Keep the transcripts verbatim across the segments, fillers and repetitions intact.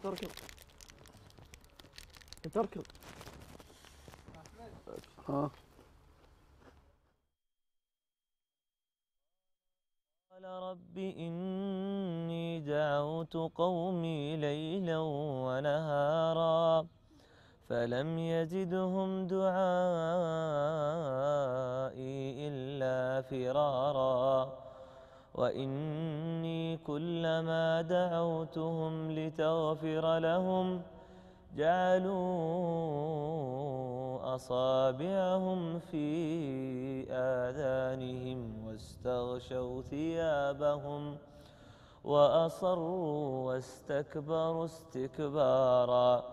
انت اركض انت اركض. ها قال رب إني دعوت قومي ليلا ونهارا فلم يزدهم دعائي إلا فرارا وإني كلما دعوتهم لتغفر لهم جعلوا أصابعهم في آذانهم واستغشوا ثيابهم وأصروا واستكبروا استكبارا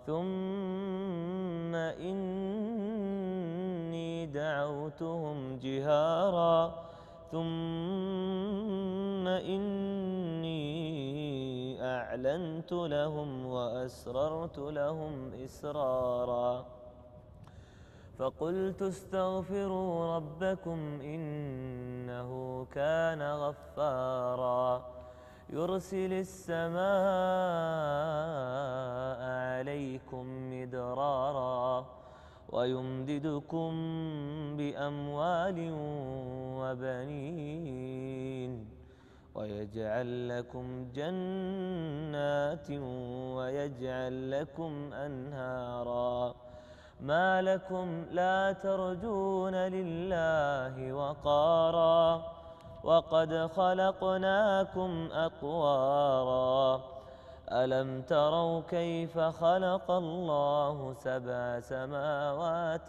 ثم إني دعوتهم جهارا ثم إني أعلنت لهم وأسررت لهم إسرارا فقلت استغفروا ربكم إنه كان غفارا يرسل السماء عليكم مدرارا ويمددكم بأموال وبنين ويجعل لكم جنات ويجعل لكم أنهارا ما لكم لا ترجون لله وقارا وقد خلقناكم أطوارا ألم تروا كيف خلق الله سبع سماوات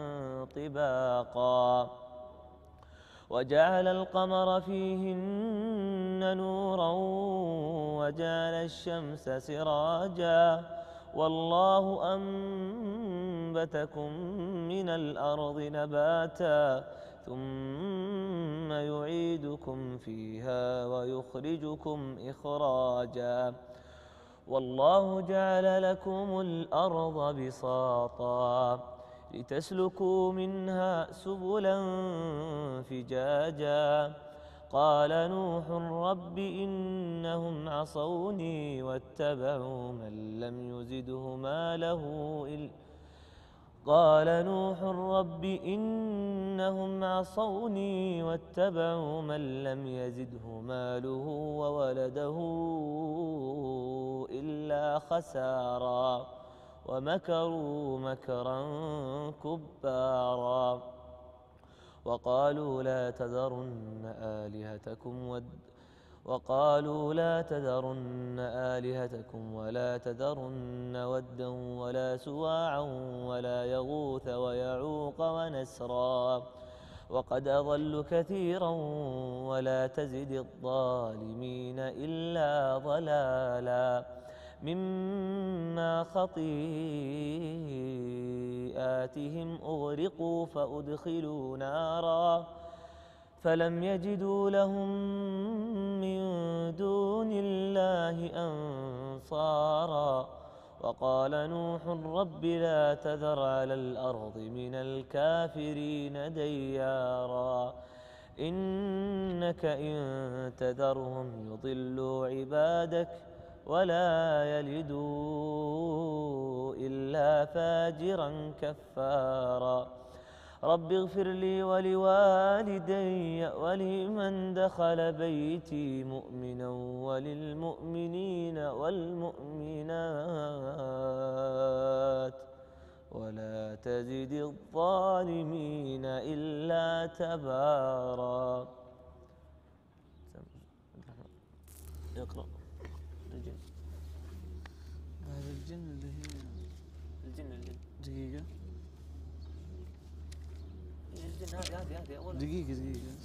طباقا وجعل القمر فيهن نورا وجعل الشمس سراجا والله أنبتكم من الأرض نباتا ثم يعيدكم فيها ويخرجكم إخراجا والله جعل لكم الأرض بساطا لتسلكوا منها سبلا فجاجا قال نوح رب إنهم عصوني واتبعوا من لم يزده ماله إلا قال نوح رب إنهم عصوني واتبعوا من لم يزده ماله وولده إلا خسارا ومكروا مكرا كبارا وقالوا لا تذرن آلهتكم ود وقالوا لا تذرن آلهتكم ولا تذرن ودا ولا سواعا ولا يغوث ويعوق ونسرا وقد أضلوا كثيرا ولا تزد الظالمين إلا ضلالا مما خطيئاتهم أغرقوا فأدخلوا نارا فلم يجدوا لهم من دون الله أنصارا وقال نوح رب لا تذر على الأرض من الكافرين ديارا إنك إن تذرهم يضلوا عبادك ولا يلدوا إلا فاجرا كفارا رب اغفر لي ولوالدي ولمن دخل بيتي مؤمنا وللمؤمنين والمؤمنات ولا تزد الظالمين إلا تبارا. اقرأ. الجن هذا الجن اللي هي الجن الجن دقيقة الجن هذه هذه هذه أول دقيقة دقيقة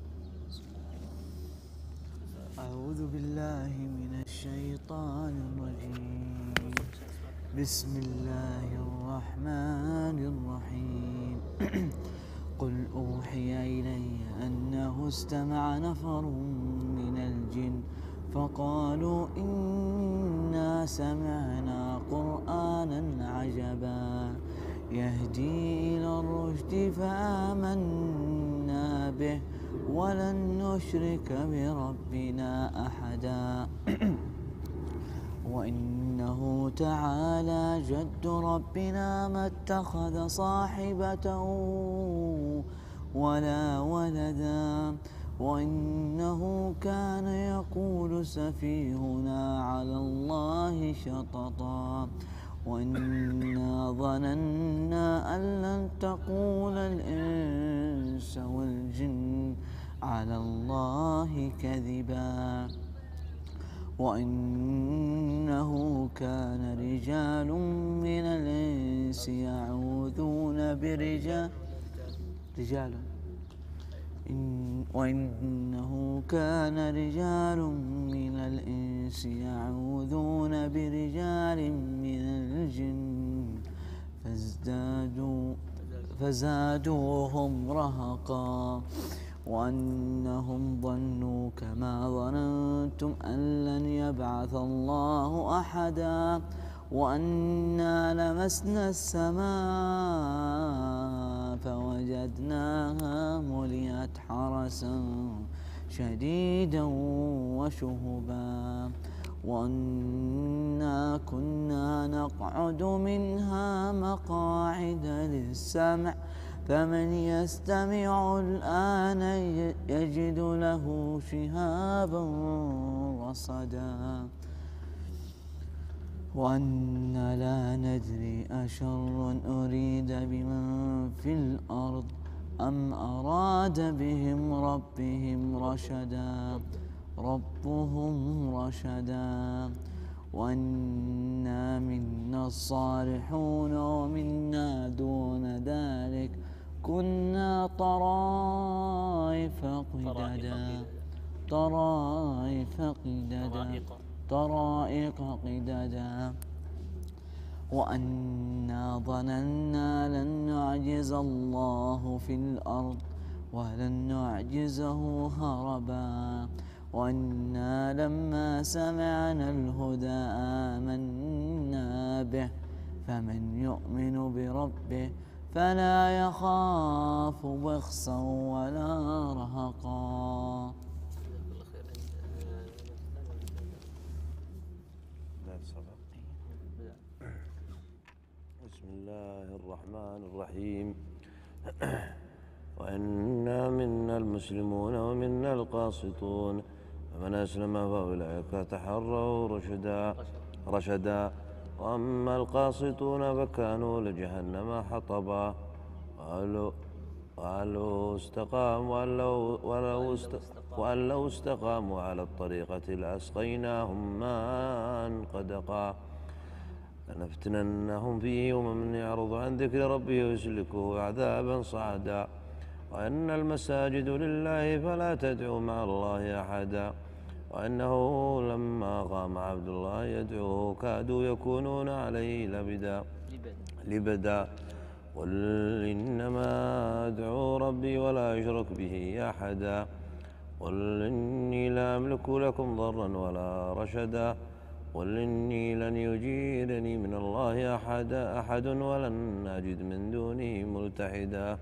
أعوذ بالله من الشيطان الرجيم بسم الله الرحمن الرحيم قل أوحي إلي أنه استمع نفر من الجن فقالوا إنا سمعنا قرآنا عجبا يهدي إلى الرشد فآمنا به ولن نشرك بربنا أحدا وإنه تعالى جد ربنا ما اتخذ صاحبة ولا ولدا، وإنه كان يقول سفيهنا على الله شططا، وإنا ظننا أن لن تقول الإنس والجن على الله كذبا. وإنه كان رجال من الإنس يعوذون برجال رجال إن وإنه كان رجال من الإنس يعوذون برجال من الجن فازدادوا فزادوهم رهقا، وأنهم ظنوا كما ظننتم أن لن يبعث الله أحدا، وأنا لمسنا السماء فوجدناها ملئت حرسا شديدا وشهبا، وأنا كنا نقعد منها مقاعد للسمع فمن يستمع الآن يجد له شهابا رصدا. وأنا لا ندري أشر أريد بمن في الأرض أم أراد بهم ربهم رشدا ربهم رشدا. وأنا منا الصالحون ومنا دون ذلك كنا طرائف قددا طرائف قددا طرائق قددا. وأنا ظننا لن نعجز الله في الأرض ولن نعجزه هربا، وأنا لما سمعنا الهدى آمنا به فمن يؤمن بربه فلا يخاف بخسا ولا رهقا. بسم الله الرحمن الرحيم. وإنا منا المسلمون ومنا القاسطون فمن أسلم فأولئك تحروا رشدا رشدا وأما القاسطون فكانوا لجهنم حطبا وقالوا وقالوا استقاموا ولو وأن لو استقاموا على الطريقة لأسقيناهم ماء غدقا لنفتننهم فيه ومن يعرض عن ذكر ربه يسلكه عذابا صعدا. وأن المساجد لله فلا تدعوا مع الله أحدا. وأنه لما قام عبد الله يدعوه كادوا يكونون عليه لبدا لبدا قل إنما أدعو ربي ولا أشرك به أحدا. قل إني لا أملك لكم ضرا ولا رشدا. قل إني لن يجيرني من الله أحد أحد ولن أجد من دونه ملتحدا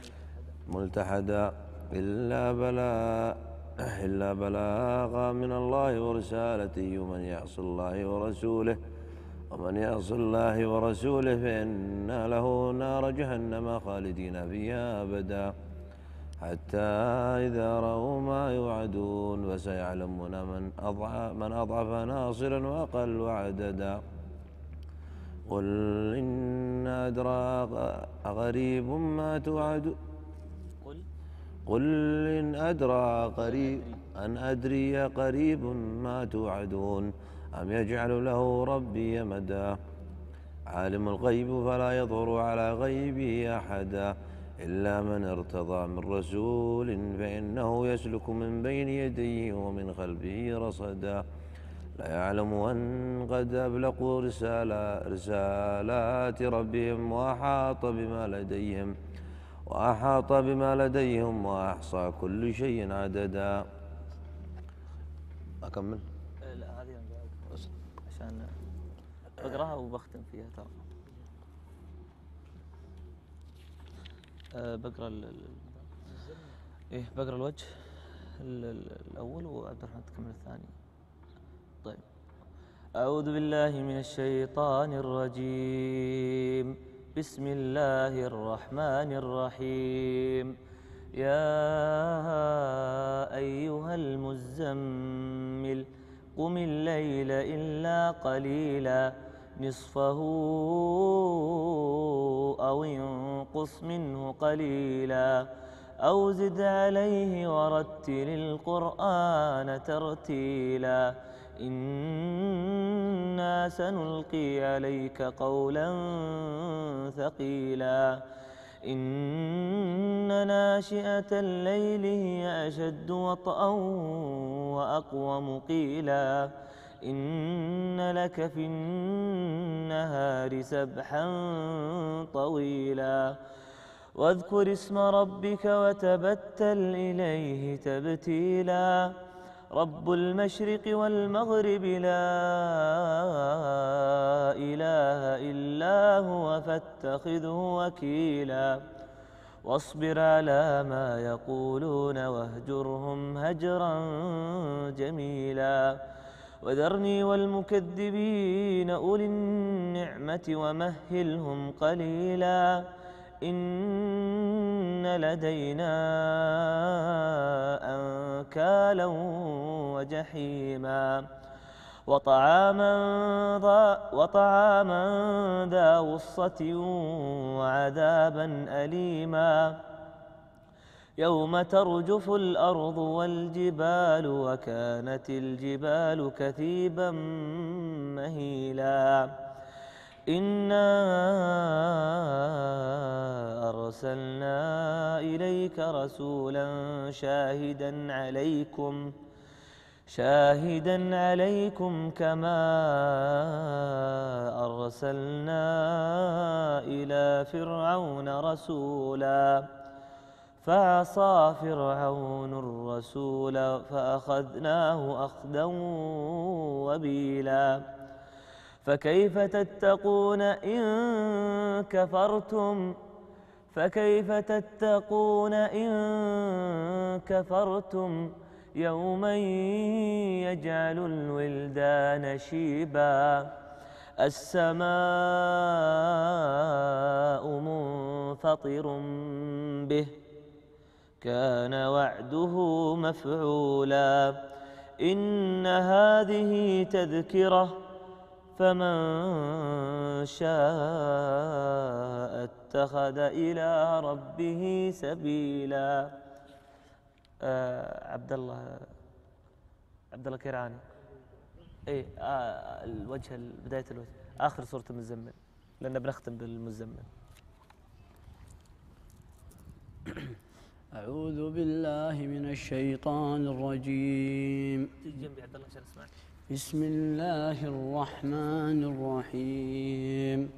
ملتحدا إلا بلاغ إلا بلاغا من الله ورسالته ومن يعص الله ورسوله ومن يعص الله ورسوله فإن له نار جهنم خالدين فيها أبدا حتى إذا رأوا ما يوعدون فسيعلمون من أضعف من أضعف ناصرا وأقل عددا. قل إن أدرى غريب ما توعد قل قل إن أدرى قريب أن أدري قريب ما توعدون أم يجعل له ربي مدا. عالم الغيب فلا يظهر على غيبه أحدا إلا من ارتضى من رسول فإنه يسلك من بين يديه ومن خلفه رصدا. لا يعلم أن قد أبلغوا رسالات ربهم وأحاط بما لديهم وأحاط بما لديهم وأحصى كل شيء عددا. أكمل؟ لا هذه عشان بقراها وبختم فيها ترى. أه بقرا ال ايه بقرا الوجه ال- ال- الاول وعبد الرحمن تكمل الثاني. طيب أعوذ بالله من الشيطان الرجيم. بسم الله الرحمن الرحيم. يا أيها المزمل قم الليل إلا قليلا نصفه أو انقص منه قليلا أو زد عليه ورتل القرآن ترتيلا إنا سنلقي عليك قولا ثقيلا إن ناشئة الليل هي أشد وطئا وأقوم قيلا إن لك في النهار سبحا طويلا واذكر اسم ربك وتبتل إليه تبتيلا رب المشرق والمغرب لا إله إلا هو فاتخذه وكيلا واصبر على ما يقولون واهجرهم هجرا جميلا وذرني والمكذبين أولي النعمة ومهلهم قليلا إن لدينا أنكالا وجحيما وطعاما ذا, وطعاما ذا غصة وعذابا أليما يوم ترجف الأرض والجبال وكانت الجبال كثيبا مهيلا إنا أرسلنا إليك رسولا شاهدا عليكم شاهدا عليكم كما أرسلنا إلى فرعون رسولا فعصى فرعون الرسول فأخذناه أخذا وبيلا فكيف تتقون إن كفرتم فكيف تتقون إن كفرتم يوما يجعل الولدان شيبا السماء منفطر به كان وعده مفعولا إن هذه تذكرة فمن شاء اتخذ إلى ربه سبيلا. آه عبد الله عبد الله كيراني ايه آه الوجه بداية الوجه آخر سورة المزمل لأن بنختم بالمزمل. أعوذ بالله من الشيطان الرجيم. جنبي عبد الله عشان اسمعك. بسم الله الرحمن الرحيم.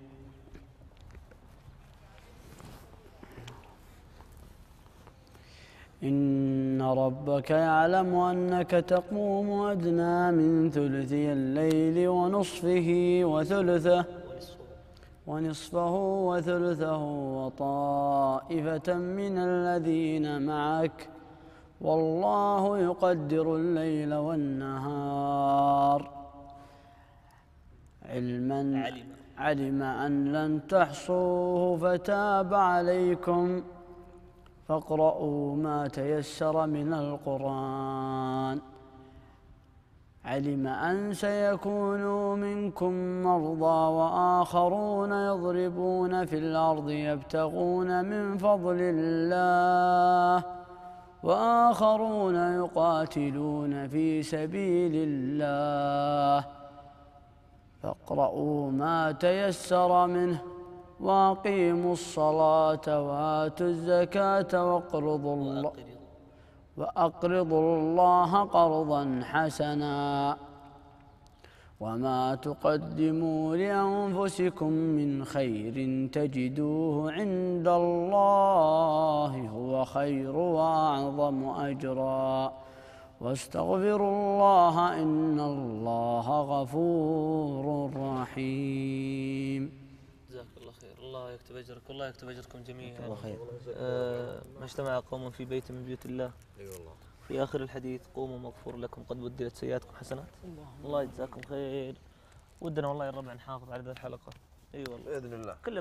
إن ربك يعلم أنك تقوم أدنى من ثلثي الليل ونصفه وثلثه ونصفه وثلثه وطائفة من الذين معك والله يقدر الليل والنهار علما علم. علم أن لن تحصوه فتاب عليكم فاقرؤوا ما تيسر من القرآن علم أن سيكون منكم مرضى وآخرون يضربون في الأرض يبتغون من فضل الله وآخرون يقاتلون في سبيل الله فاقرؤوا ما تيسر منه وأقيموا الصلاة وآتوا الزكاة واقرضوا الله وأقرضوا الله قرضا حسنا وما تقدموا لأنفسكم من خير تجدوه عند الله هو خير وأعظم أجرا واستغفروا الله إن الله غفور رحيم. جزاك الله خير. الله يكتب أجرك والله يكتب أجركم جميعا. الله خير. آه ما اجتمع قوم في بيت من بيوت الله اي والله. في آخر الحديث قوموا مغفور لكم قد بدلت سيئاتكم حسنات. الله يجزاكم خير. ودنا والله يا الربع نحافظ على ذا الحلقة. اي والله باذن الله. كل